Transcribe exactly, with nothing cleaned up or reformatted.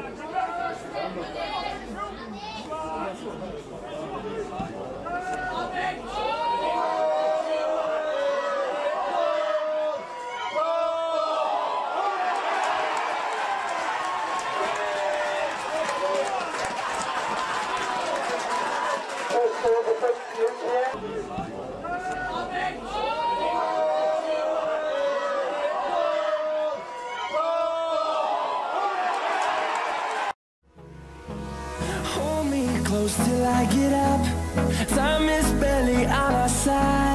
Hold me close till I get up. Time is barely on our side.